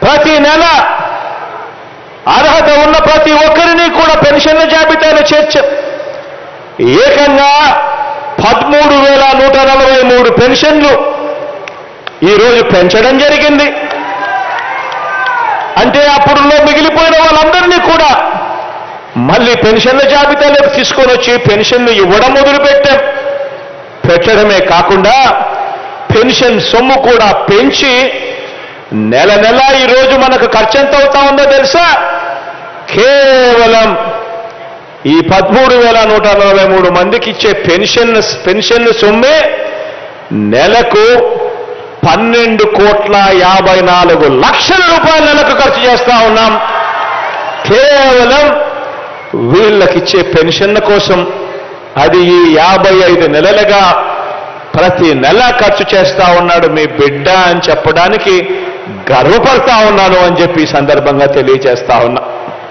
ప్రతి నెల అర్హత ఉన్న ప్రతి ఒక్కరిని కూడా పెన్షన్ల జాబితాలో చేర్చాం. ఏకంగా 13,143 పెన్షన్లు ఈరోజు పెంచడం జరిగింది. అంటే అప్పుడులో మిగిలిపోయిన వాళ్ళందరినీ కూడా మళ్ళీ పెన్షన్ల జాబితాలోకి తీసుకొని వచ్చి పెన్షన్లు ఇవ్వడం మొదలుపెట్టాం. పెట్టడమే కాకుండా పెన్షన్ సొమ్ము కూడా పెంచి నెల నెల ఈరోజు మనకు ఖర్చు ఎంత అవుతా ఉందో తెలుసా? కేవలం ఈ 13,143 మందికి ఇచ్చే పెన్షన్ సొమ్మే నెలకు 12,54,00,000 రూపాయలు నెలకు ఖర్చు చేస్తా ఉన్నాం. కేవలం వీళ్ళకిచ్చే పెన్షన్ల కోసం. అది ఈ 55 నెలలుగా ప్రతి నెల ఖర్చు చేస్తా ఉన్నాడు మీ బిడ్డ అని చెప్పడానికి గర్వపడతా ఉన్నాను అని చెప్పి ఈ సందర్భంగా తెలియజేస్తా ఉన్నా.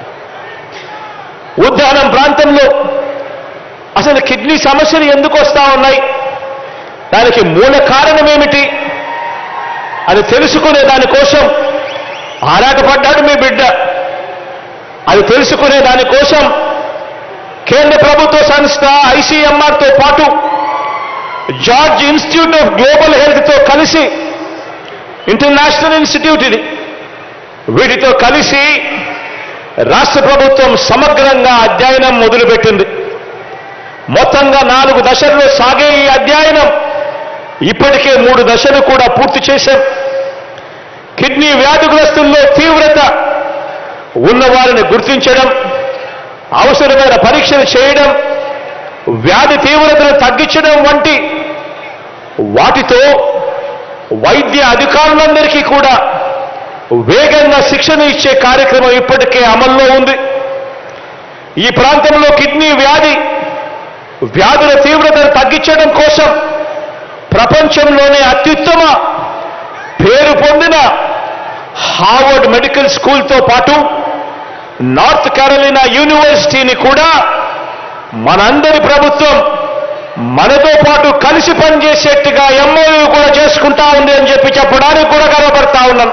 ఉద్దానం ప్రాంతంలో అసలు కిడ్నీ సమస్యలు ఎందుకు వస్తా ఉన్నాయి, దానికి మూల కారణం ఏమిటి అది తెలుసుకునే దానికోసం ఆరాటపడ్డాడు మీ బిడ్డ. అది తెలుసుకునే దానికోసం కేంద్ర ప్రభుత్వ సంస్థ ఐసీఎంఆర్తో పాటు జార్జ్ ఇన్స్టిట్యూట్ ఆఫ్ గ్లోబల్ హెల్త్తో కలిసి, ఇంటర్నేషనల్ ఇన్స్టిట్యూట్ ఇది, వీటితో కలిసి రాష్ట్ర ప్రభుత్వం సమగ్రంగా అధ్యయనం మొదలుపెట్టింది. మొత్తంగా 4 దశల్లో సాగే ఈ అధ్యయనం ఇప్పటికే 3 దశలు కూడా పూర్తి చేశాం. కిడ్నీ వ్యాధిగ్రస్తుల్లో తీవ్రత ఉన్నవారిని గుర్తించడం, అవసరమైన పరీక్షలు చేయడం, వ్యాధి తీవ్రతను తగ్గించడం వంటి వాటితో వైద్య అధికారులందరికీ కూడా వేగంగా శిక్షణ ఇచ్చే కార్యక్రమం ఇప్పటికే అమల్లో ఉంది. ఈ ప్రాంతంలో కిడ్నీ వ్యాధుల తీవ్రతను తగ్గించడం కోసం ప్రపంచంలోనే అత్యుత్తమ పేరు పొందిన హార్వర్డ్ మెడికల్ స్కూల్తో పాటు నార్త్ కెరోలినా యూనివర్సిటీని కూడా మనందరి ప్రభుత్వం మనతో పాటు కలిసి పనిచేసేట్టుగా ఎంఓయూ కూడా చేసుకుంటా ఉంది అని చెప్పడానికి కూడా గర్వపడతా ఉన్నాను.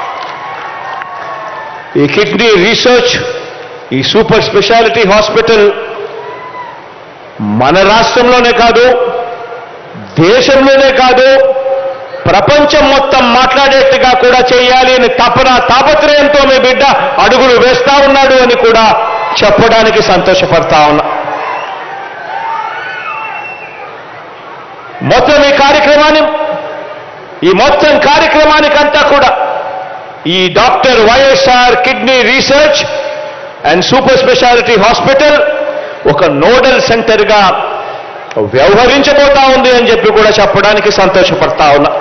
ఈ కిడ్నీ రీసెర్చ్, ఈ సూపర్ స్పెషాలిటీ హాస్పిటల్ మన రాష్ట్రంలోనే కాదు, దేశంలోనే కాదు, ప్రపంచం మొత్తం మాట్లాడేట్టుగా కూడా చేయాలి అని తాపత్రయంతో మీ బిడ్డ అడుగులు వేస్తా ఉన్నాడు అని కూడా చెప్పడానికి సంతోషపడతా ఉన్నా. మొత్తం కార్యక్రమానికంతా కూడా ఈ doctor YSR kidney research and super speciality hospital ఒక నోడల్ సెంటర్గా వ్యవహరించబోతా ఉంది అని చెప్పి కూడా చెప్పడానికి సంతోషపడతా ఉన్నా.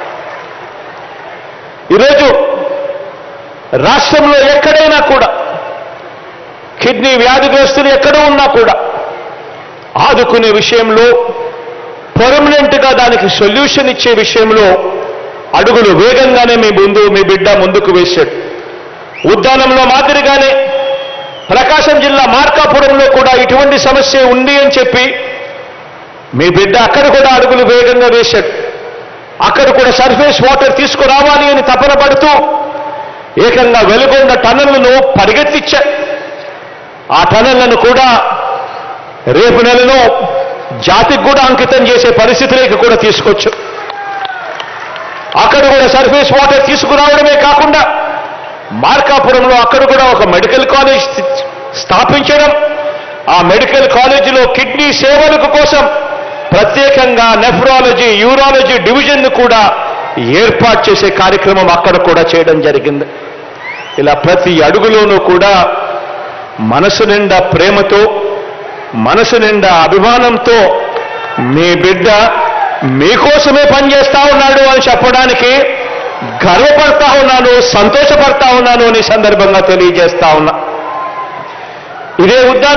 ఈరోజు రాష్ట్రంలో ఎక్కడైనా కూడా కిడ్నీ వ్యాధిగ్రస్తులు ఎక్కడ ఉన్నా కూడా ఆదుకునే విషయంలో, పర్మనెంట్గా దానికి సొల్యూషన్ ఇచ్చే విషయంలో అడుగులు వేగంగానే మీ బిడ్డ ముందుకు వేశాడు. ఉద్దానంలో మాదిరిగానే ప్రకాశం జిల్లా మార్కాపురంలో కూడా ఇటువంటి సమస్య ఉంది అని చెప్పి మీ బిడ్డ అక్కడ కూడా అడుగులు వేగంగా వేశాడు. అక్కడ కూడా సర్ఫేస్ వాటర్ తీసుకురావాలి అని తపన పడుతూ ఏకంగా వెలుగొండ టన్నెళ్లను పరిగెత్తిచ్చాడు. ఆ టన్నెళ్లను కూడా రేపు నెలలో జాతికి కూడా అంకితం చేసే పరిస్థితులకు కూడా తీసుకొచ్చు. అక్కడ కూడా సర్ఫేస్ వాటర్ తీసుకురావడమే కాకుండా మార్కాపురంలో అక్కడ కూడా ఒక మెడికల్ కాలేజ్ స్థాపించడం, ఆ మెడికల్ కాలేజీలో కిడ్నీ సేవలకు కోసం ప్రత్యేకంగా నెఫ్రాలజీ, యూరాలజీ డివిజన్ను కూడా ఏర్పాటు చేసే కార్యక్రమం అక్కడ కూడా చేయడం జరిగింది. ఇలా ప్రతి అడుగులోనూ కూడా మనసు నిండా ప్రేమతో, మనసు నిండా అభిమానంతో మీ బిడ్డ మీకోసమే పనిచేస్తా ఉన్నాడు అని చెప్పడానికి గర్వపడతా ఉన్నాను, సంతోషపడతా ఉన్నాను అని సందర్భంగా తెలియజేస్తా ఉన్నా. ఇదే ఉద్దానం